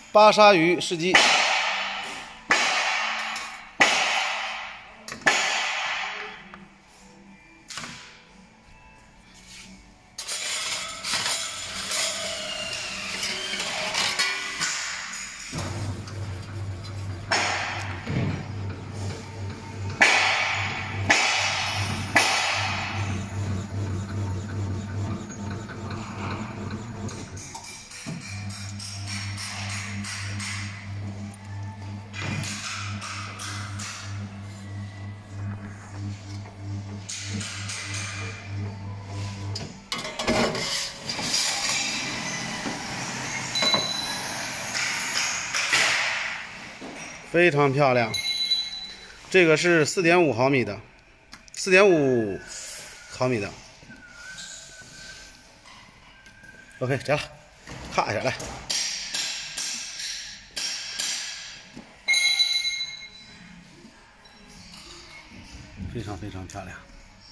巴沙鱼试鸡。非常漂亮，这个是4.5毫米的，4.5毫米的。OK， 折了，咔一下来，非常非常漂亮。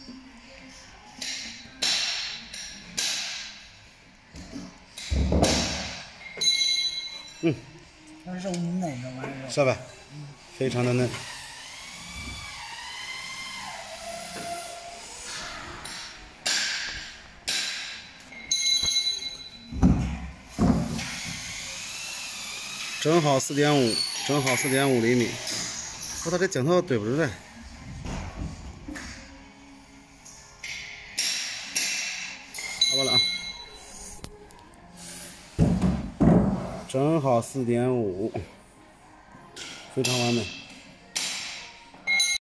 它肉嫩，这玩意儿。 是吧？非常的嫩。正好4.5，正好4.5厘米。我操，这镜头对不住来。好吧了啊。正好4.5，非常完美。